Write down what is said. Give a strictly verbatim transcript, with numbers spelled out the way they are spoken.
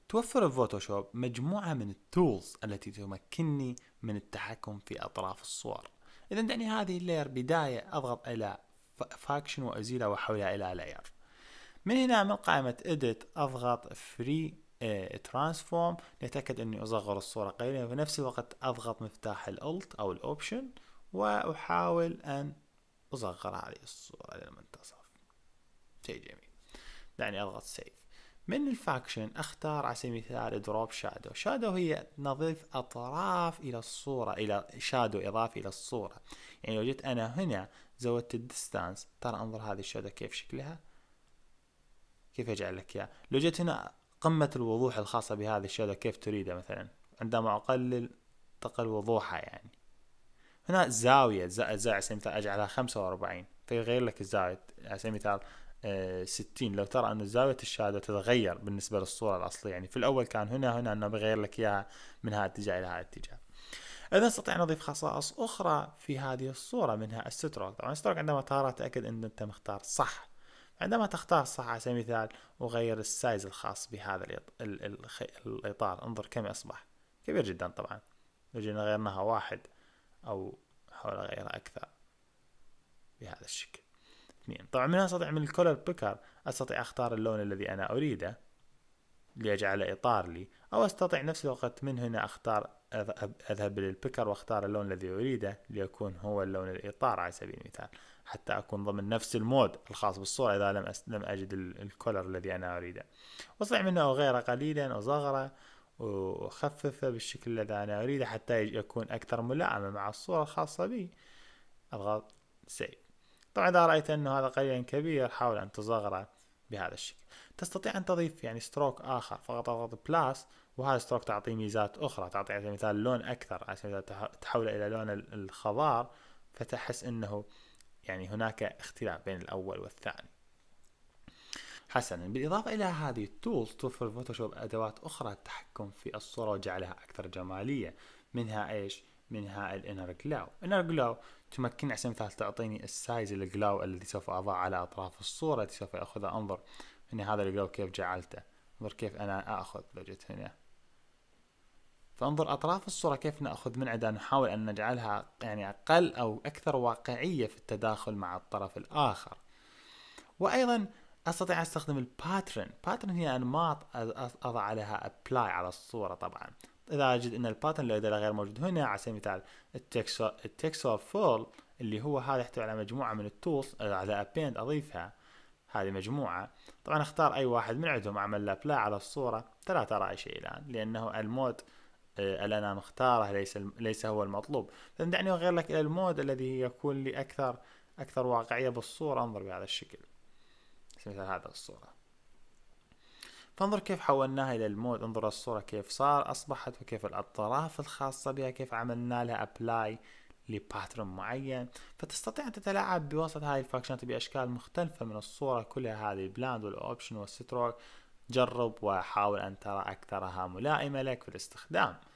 توفر الفوتوشوب مجموعة من التولز التي تمكنني من التحكم في أطراف الصور. إذا دعني هذه اللاير بداية أضغط إلى فاكشن وأزيلها وأحولها إلى لاير. من هنا من قائمة Edit أضغط Free Transform لأتأكد أني أصغر الصورة قليلا، وفي نفس الوقت أضغط مفتاح الألت أو الأوبشن وأحاول أن أصغر هذه الصورة للمنتصف. شيء جميل. دعني أضغط سيف. من الفاكشن أختار على سبيل المثال دروب شادو. شادو هي نضيف أطراف إلى الصورة، إلى شادو إضافي إلى الصورة. يعني لو جيت أنا هنا زودت الديستانس، ترى انظر هذه الشادو كيف شكلها، كيف يجعل لك إياه. لو جيت هنا قمة الوضوح الخاصة بهذه الشادو كيف تريده، مثلا عندما أقلل تقل وضوحها. يعني هنا زاوية زاوية على سبيل المثال أجعلها خمسة وأربعين فيغير لك الزاوية. على سبيل المثال ستين، لو ترى أن زاوية الشهادة تتغير بالنسبة للصورة الأصلية. يعني في الأول كان هنا هنا أنه بغير لك إياها من هذا الاتجاه إلى هذا الاتجاه. إذا نستطيع نضيف خصائص أخرى في هذه الصورة، منها الستروك. طبعا الستروك عندما ترى تأكد أن أنت مختار صح. عندما تختار صح على سبيل المثال أغير السايز الخاص بهذا الإطار، انظر كم أصبح كبير جدا. طبعا لو جينا غيرناها واحد أو حاول أغيرها أكثر بهذا الشكل اثنين. طبعا من هنا استطيع من الكولر بيكر استطيع اختار اللون الذي انا اريده ليجعل اطار لي، او استطيع نفس الوقت من هنا اختار اذهب, أذهب للبيكر واختار اللون الذي اريده ليكون هو اللون الاطار على سبيل المثال، حتى اكون ضمن نفس المود الخاص بالصورة اذا لم أس... لم اجد الكولر الذي انا اريده. واستطيع منه اغيره قليلا، اصغره واخففه بالشكل الذي انا اريده حتى يكون اكثر ملائمة مع الصورة الخاصة بي. اضغط سيف. طبعا إذا رأيت أنه هذا قليلا كبير حاول أن تصغره بهذا الشكل. تستطيع أن تضيف يعني ستروك آخر، فقط اضغط بلاس وهذا ستروك تعطيه ميزات أخرى، تعطي على سبيل المثال لون أكثر، على سبيل المثال تحوله إلى لون الخضار فتحس أنه يعني هناك اختلاف بين الأول والثاني. حسنا، بالإضافة إلى هذه التولز توفر فوتوشوب أدوات أخرى للتحكم في الصورة وجعلها أكثر جمالية. منها إيش؟ منها الانر جلاو. انر جلاو تمكن على سبيل المثال تعطيني السايز الجلاو الذي سوف أضع على أطراف الصورة التي سوف أخذها. انظر هنا هذا الجلاو كيف جعلته، انظر كيف أنا أخذ. لو جيت هنا فانظر أطراف الصورة كيف نأخذ من عندها، نحاول أن نجعلها يعني أقل أو أكثر واقعية في التداخل مع الطرف الآخر. وأيضا استطيع استخدم الباترن. باترن هي انماط اضع عليها ابلاي على الصوره. طبعا اذا اجد ان الباترن الذي غير موجود هنا، على سبيل المثال التكستشر فول اللي هو هذا يحتوي على مجموعه من التولز، على ابيند اضيفها هذه مجموعه. طبعا اختار اي واحد من عندهم اعمل له ابلاي على الصوره، لا ترى شيء الان لانه المود اللي انا مختاره ليس ليس هو المطلوب. فدعني اغير لك الى المود الذي يكون لي اكثر اكثر واقعيه بالصوره. انظر بهذا الشكل مثل هذا الصورة، فانظر كيف حولناها إلى المود. انظر الصورة كيف صار أصبحت، وكيف الأطراف الخاصة بها كيف عملنا لها أبلاي لباترن معين. فتستطيع أن تتلاعب بوسط هذه الفاكشنات بأشكال مختلفة من الصورة كلها، هذه البلاند والأوبشن والستروك. جرب وحاول أن ترى أكثرها ملائمة لك في الاستخدام.